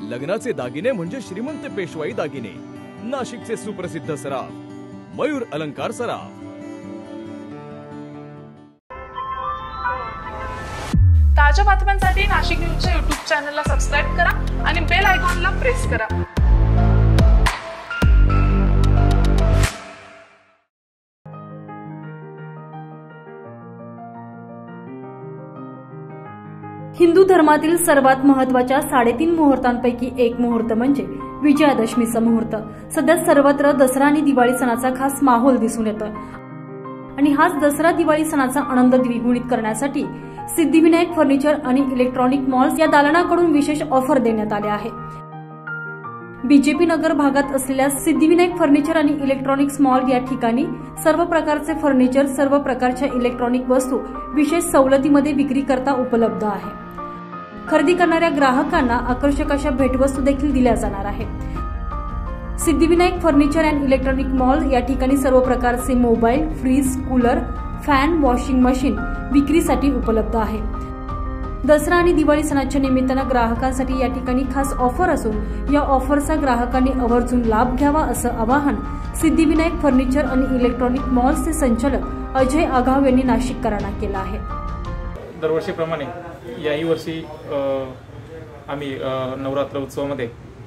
लग्नाचे दागिने म्हणजे श्रीमंत पेशवाई दागिने, नाशिकचे सुप्रसिद्ध सराफ मयूर अलंकार सराफ। ताज्या बातम्यांसाठी नाशिक न्यूजच्या YouTube चॅनलला सबस्क्राइब करा आणि बेल आयकॉनला प्रेस करा। हिंदू धर्मातील सर्वात महत्त्वाच्या 3.5 मुहूर्तांपैकी एक मुहूर्त म्हणजे विजयादशमीचा मुहूर्त। सध्या सर्वत्र दसरा आणि दिवाळी सणाचा खास माहोल दिसून येतोय आणि हाच दसरा दिवाळी सणाचा आनंद द्विगुणित करण्यासाठी सिद्धिविनायक फर्निचर आणि इलेक्ट्रॉनिक मॉल्स या दालनाकडून विशेष ऑफर देण्यात आले आहे। बीजेपी नगर भागात असलेल्या सिद्धिविनायक फर्निचर आणि इलेक्ट्रॉनिक्स मॉल या ठिकाणी सर्व प्रकारचे फर्निचर, सर्व प्रकारच्या इलेक्ट्रॉनिक वस्तू विशेष सवलतीमध्ये विक्री करता उपलब्ध आहे। खरेदी करणाऱ्या ग्राहकांना आकर्षक अशा भेटवस्तू देखील दिल्या जाणार आहे। Siddhivinayak furniture and electronic mall या ठिकाणी सर्व प्रकारचे mobile, fridge, cooler, fan, washing machine विक्रीसाठी उपलब्ध आहे। दसरा आणि दिवाळी सणाच्या निमित्तानं ग्राहकांसाठी या ठिकाणी खास ऑफर असून या ऑफरचा ग्राहकांनी आवर्जून लाभ घ्यावा असं आवाहन सिद्धिविनायक फर्निचर आणि इलेक्ट्रॉनिक मॉल्सचे संचालक अजय आघाव यांनी नाशिककरांना केलं आहे। दरवर्षीप्रमाणे याही वर्षी आम्ही नवरात्र उत्सवामध्ये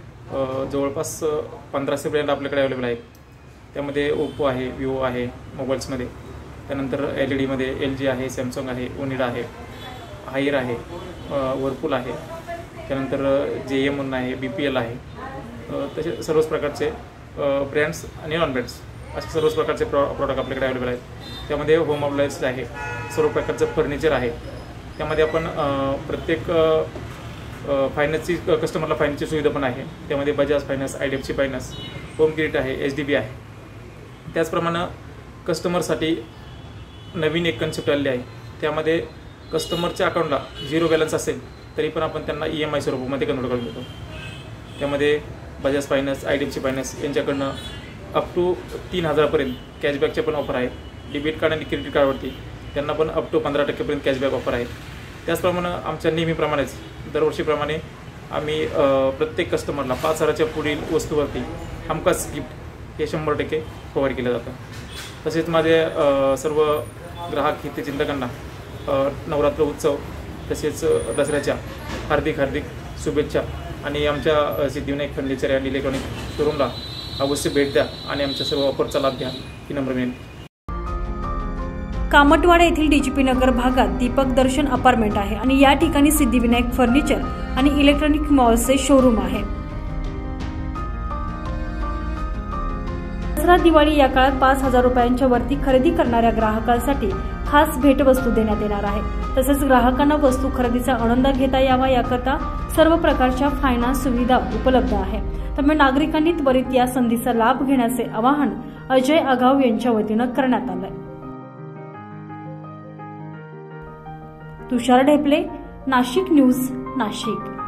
जवळपास 1500 ब्रँड आपल्याकडे अवेलेबल आहेत। त्यामध्ये ओप्पो आहे, विवो आहे मोबाईल्समध्ये, त्यानंतर LED मध्ये LG आहे, सॅमसंग आहे, ओनिडा आहे, हायर आहे, वर्लपूल आहे, त्यानंतर JM आहे, BPL आहे। तसे सर्वच प्रकारचे ब्रँड्स आणि नॉन ब्रँड्स असे सर्वच प्रकारचे प्रॉडक्ट आपल्याकडे अवेलेबल आहेत। त्यामध्ये होम अप्लायन्सेस आहे, सर्व प्रकारचं फर्निचर आहे। त्यामध्ये आपण प्रत्येक फायनान्सची कस्टमरला फायनान्सची सुविधा पण आहे। त्यामध्ये Bajaj finance, IDFC finance, home credit आहे, HDB आहे। त्याचप्रमाणे कस्टमरसाठी नवीन एक कन्सेप्ट आलेली आहे। त्यामध्ये कस्टमरच्या अकाउंटला 0 बॅलन्स असेल तरी पण आपण त्यांना EMI स्वरूपामध्ये कन्वर्ट करून देतो। त्यामध्ये बजाज फायनान्स, IDFC फायनान्स यांच्याकडनं अप टू 3000 पर्यंत कॅशबॅकचे पण ऑफर आहे। डेबिट कार्ड आणि क्रेडिट कार्डवरती त्यांना पण अप टू 15% पर्यंत कॅशबॅक ऑफर आहे। त्याचप्रमाणे आमच्या नेहमीप्रमाणेच दरवर्षीप्रमाणे आम्ही प्रत्येक कस्टमरला 5000च्या पुढील वस्तूवरती हमखास गिफ्ट हे 100% प्रोव्हाइड केलं जातं। तसेच माझे सर्व ग्राहक हितचिंतकांना नवरात्र उत्सव तसेच दसऱ्याच्या हार्दिक शुभेच्छा आणि आमच्या सिद्धिविनायक फर्निचर आणि इलेक्ट्रॉनिक शोरूमला अवश्य भेट द्या आणि आमच्या सर्व ऑफरचा लाभ घ्या ही नम्र विनंती। कामतवाडा येथील DGP नगर भागात दीपक दर्शन अपार्टमेंट आहे आणि या ठिकाणी सिद्धिविनायक फर्निचर आणि इलेक्ट्रॉनिक मॉल्सचे शोरूम आहे। दसरा दिवाळी या काळात 5000 रुपयांच्या वरती खरेदी करणाऱ्या ग्राहकांसाठी खास भेटवस्तू देण्यात येणार आहे। तसेच ग्राहकांना वस्तू खरेदीचा आनंद घेता यावा याकरता सर्व प्रकारच्या फायनान्स सुविधा उपलब्ध आहे। त्यामुळे नागरिकांनी त्वरित या संधीचा लाभ घेण्याचे आवाहन अजय आघाव यांच्या वतीनं करण्यात आलंय। तुषार ढेपले, नाशिक न्यूज, नाशिक।